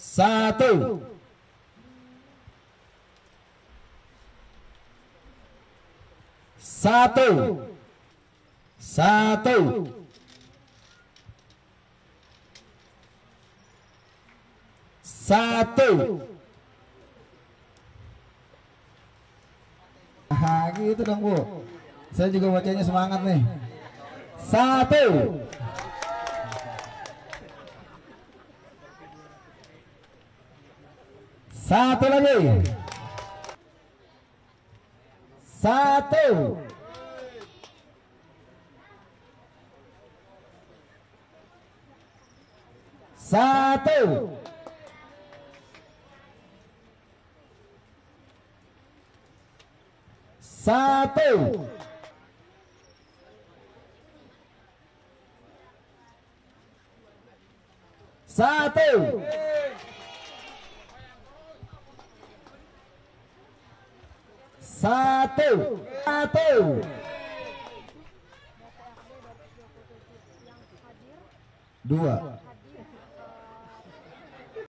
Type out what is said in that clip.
Satu. Satu. Satu. Satu. Nah, gitu dong Bu. Saya juga bacanya semangat nih. Satu. Satu lagi. Satu. Satu. Satu. Satu. Satu. Satu. Dua.